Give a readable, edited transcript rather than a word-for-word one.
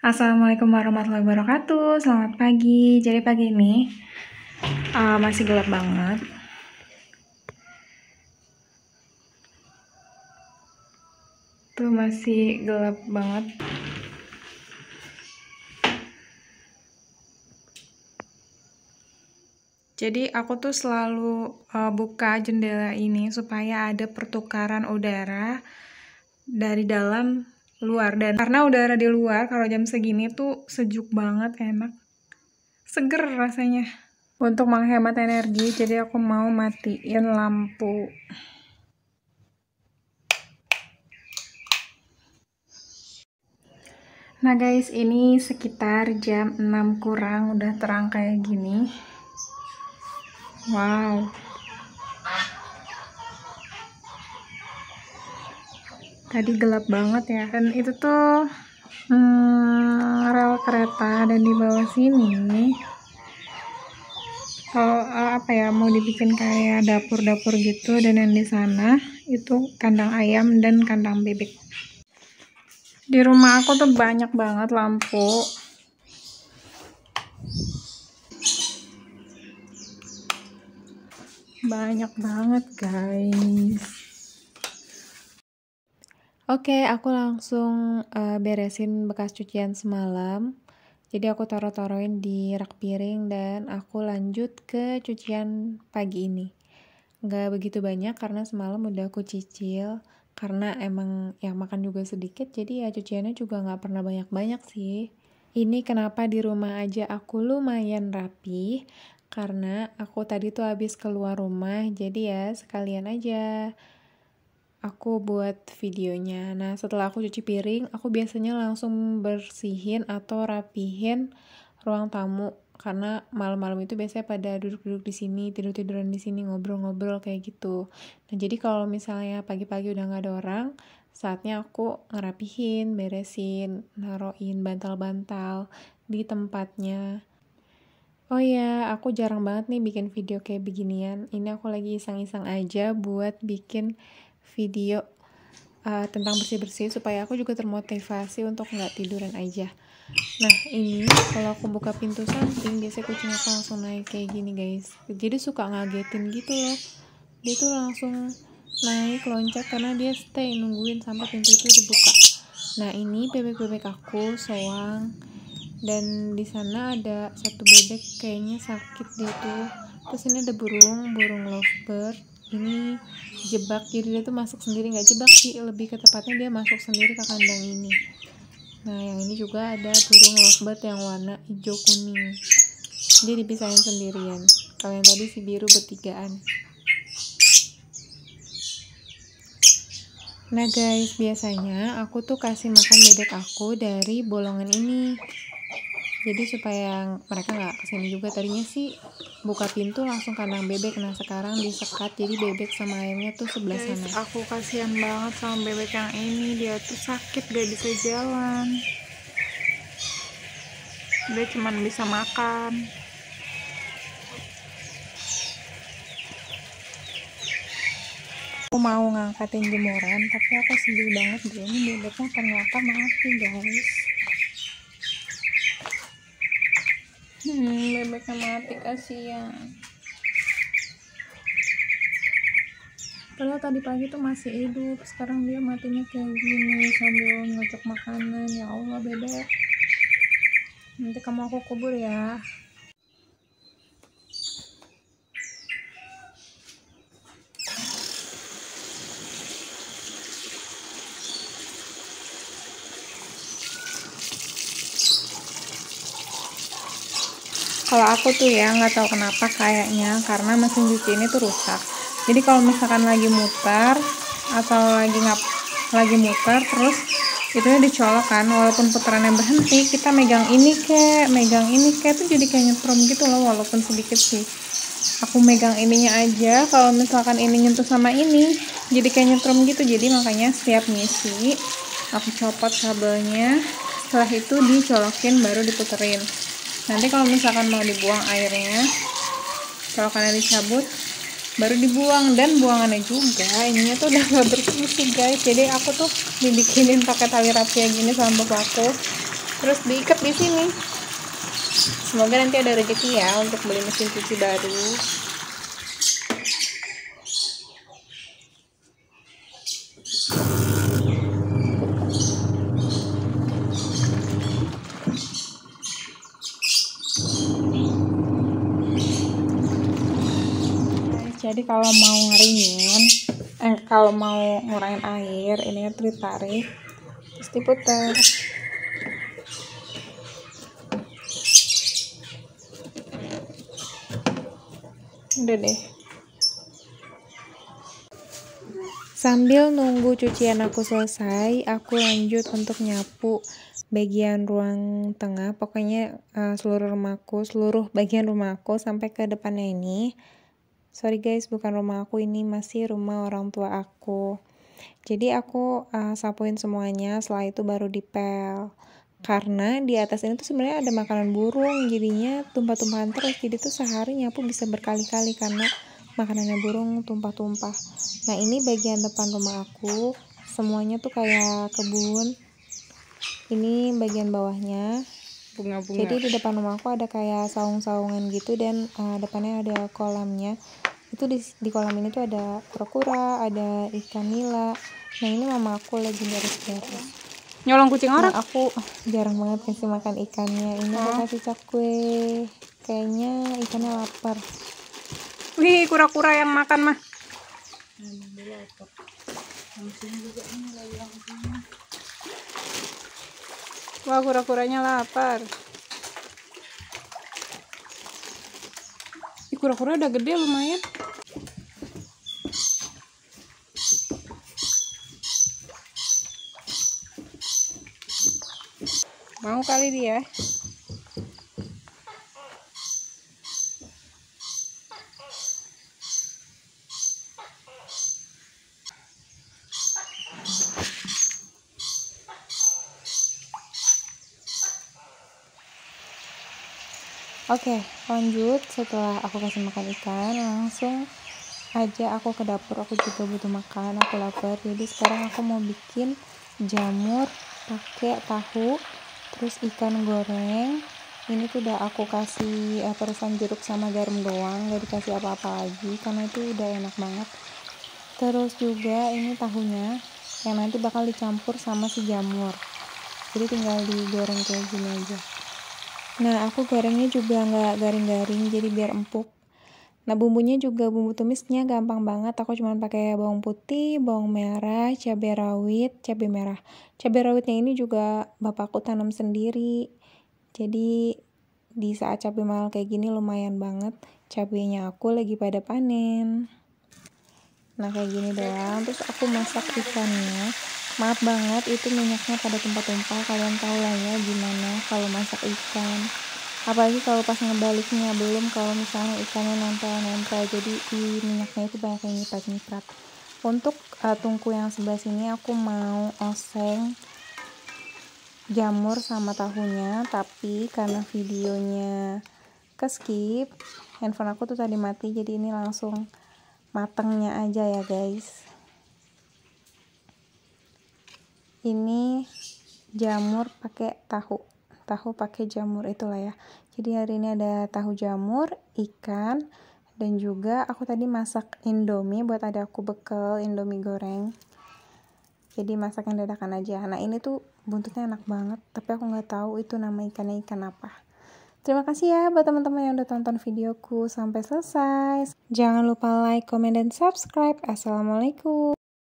Assalamualaikum warahmatullahi wabarakatuh. Selamat pagi. Jadi pagi ini masih gelap banget. Tuh masih gelap banget. Jadi aku tuh selalu buka jendela ini supaya ada pertukaran udara dari dalam luar, dan karena udara di luar kalau jam segini tuh sejuk banget, enak, seger rasanya. Untuk menghemat energi, jadi aku mau matiin lampu. Nah guys, ini sekitar jam 6 kurang, udah terang kayak gini. Wow. Tadi gelap banget ya. Dan itu tuh rel kereta, dan di bawah sini mau dibikin kayak dapur-dapur gitu, dan yang di sana itu kandang ayam dan kandang bebek. Di rumah aku tuh banyak banget lampu. Banyak banget guys. Oke, aku langsung beresin bekas cucian semalam. Jadi aku taruh-taruhin di rak piring dan aku lanjut ke cucian pagi ini. Nggak begitu banyak karena semalam udah aku cicil. Karena emang yang makan juga sedikit, jadi ya cuciannya juga nggak pernah banyak-banyak sih. Ini kenapa di rumah aja aku lumayan rapi, karena aku tadi tuh habis keluar rumah, jadi ya sekalian aja aku buat videonya. Nah, setelah aku cuci piring, aku biasanya langsung bersihin atau rapihin ruang tamu, karena malam-malam itu biasanya pada duduk-duduk di sini, tidur-tiduran di sini, ngobrol-ngobrol kayak gitu. Nah, jadi kalau misalnya pagi-pagi udah nggak ada orang, saatnya aku ngerapihin, beresin, naruhin bantal-bantal di tempatnya. Oh ya, aku jarang banget nih bikin video kayak beginian. Ini aku lagi iseng-iseng aja buat bikin video tentang bersih-bersih supaya aku juga termotivasi untuk nggak tiduran aja. Nah, ini kalau aku buka pintu samping, biasanya kucing aku langsung naik kayak gini guys. Jadi suka ngagetin gitu loh. Dia tuh langsung naik, loncat, karena dia stay nungguin sampai pintu itu dibuka. Nah, ini bebek-bebek aku, soang. Dan di sana ada satu bebek kayaknya sakit dia tuh. Terus ini ada burung lovebird. Ini jebak, jadi dia tuh masuk sendiri, nggak jebak sih, lebih ke tepatnya dia masuk sendiri ke kandang ini. Nah, yang ini juga ada burung lovebird yang warna hijau kuning, dia dipisahin sendirian. Kalau yang tadi si biru bertigaan. Nah guys, biasanya aku tuh kasih makan bebek aku dari bolongan ini, jadi supaya mereka nggak kesini juga. Tadinya sih buka pintu langsung kandang bebek, nah sekarang disekat, jadi bebek sama ayamnya tuh sebelah sana. Aku kasihan banget sama bebek yang ini, dia tuh sakit, gak bisa jalan, dia cuman bisa makan. Aku mau ngangkatin jemuran, tapi aku sedih banget deh, ini bebeknya ternyata mati guys. Bebeknya mati, kasihan. Padahal tadi pagi tuh masih hidup, sekarang dia matinya kayak gini sambil ngocok makanan. Ya Allah bebek, nanti kamu aku kubur ya. Kalau aku tuh ya nggak tahu kenapa, kayaknya karena mesin cuci ini tuh rusak. Jadi kalau misalkan lagi muter atau lagi muter terus itunya dicolok kan, walaupun putarannya berhenti, kita megang ini tuh jadi kayak nyetrum gitu loh, walaupun sedikit sih. Aku megang ininya aja, kalau misalkan ini nyentuh sama ini jadi kayak nyetrum gitu. Jadi makanya setiap ngisi aku copot kabelnya, setelah itu dicolokin baru diputerin. Nanti kalau misalkan mau dibuang airnya, colokannya dicabut baru dibuang. Dan buangannya juga ininya tuh udah gak bersih guys, jadi aku tuh dibikinin pakai tali rapia gini sama bapakku. terus diikat di sini. Semoga nanti ada rezeki ya untuk beli mesin cuci baru. Jadi kalau mau ngeringin, kalau mau ngurangin air, ini ditarik, terus diputar. Udah deh. Sambil nunggu cucian aku selesai, aku lanjut untuk nyapu bagian ruang tengah, pokoknya seluruh bagian rumahku sampai ke depannya ini. Sorry guys, bukan rumah aku, ini masih rumah orang tua aku. Jadi aku sapuin semuanya, setelah itu baru dipel. Karena di atas ini tuh sebenarnya ada makanan burung, jadinya tumpah-tumpahan terus. Jadi tuh sehari nyapu bisa berkali-kali karena makanannya burung tumpah-tumpah. Nah ini bagian depan rumah aku, semuanya tuh kayak kebun. Ini bagian bawahnya. Bunga-bunga. Jadi di depan rumahku ada kayak saung-saungan gitu dan depannya ada kolamnya. Itu di kolam ini tuh ada kura-kura, ada ikan nila. Nah ini mama aku lagi beres-beres. Nyolong kucing orang. Nah aku jarang banget kasih makan ikannya. Ini aku kasih cakwe. Kayaknya ikannya lapar. Wih, kura-kura yang makan mah. Wah, kura-kuranya lapar. Kura-kura udah gede lumayan. Mau kali dia. Oke, lanjut. Setelah aku kasih makan ikan, langsung aja aku ke dapur. Aku juga butuh makan, aku lapar. Jadi sekarang aku mau bikin jamur pakai tahu, terus ikan goreng. Ini tuh udah aku kasih perusan jeruk sama garam doang, gak dikasih apa-apa lagi karena itu udah enak banget. Terus juga ini tahunya yang nanti bakal dicampur sama si jamur, jadi tinggal digoreng kayak gini aja. Nah aku gorengnya juga nggak garing-garing, jadi biar empuk. Nah bumbunya juga bumbu tumisnya gampang banget. Aku cuma pakai bawang putih, bawang merah, cabai rawit, cabai merah. Cabai rawitnya ini juga bapakku tanam sendiri. Jadi di saat cabai mahal kayak gini lumayan banget. Cabainya aku lagi pada panen. Nah kayak gini doang. Terus aku masak ikannya. Maaf banget itu minyaknya pada tumpah-tumpah. Kalian tahu lah ya gimana kalau masak ikan. Apalagi kalau pas ngebaliknya, belum kalau misalnya ikannya nempel-nempel, jadi di minyaknya itu banyak yang nyiprat-nyiprat. Untuk tungku yang sebelah sini aku mau oseng jamur sama tahunya, tapi karena videonya ke skip, handphone aku tuh tadi mati, jadi ini langsung matengnya aja ya guys. Ini jamur pakai tahu pakai jamur, itulah ya. Jadi hari ini ada tahu jamur, ikan, dan juga aku tadi masak indomie buat adakku bekal indomie goreng. Jadi masak yang dadakan aja. Nah ini tuh buntutnya enak banget, tapi aku nggak tahu itu nama ikannya ikan apa. Terima kasih ya buat teman-teman yang udah tonton videoku sampai selesai. Jangan lupa like, comment, dan subscribe. Assalamualaikum.